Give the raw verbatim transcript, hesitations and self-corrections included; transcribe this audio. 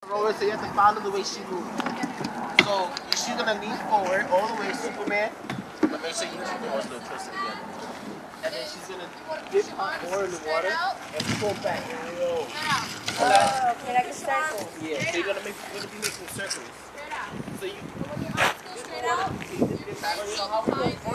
Roller, so you have to follow the way she moves. So she's gonna lean forward all the way, Superman, but make sure you keep the arms a little closer together. And then she's gonna dip her oar in the water and pull back and roll. Oh, okay, like a circle. Yeah, so you're gonna make you're gonna be making circles. So you Straight out.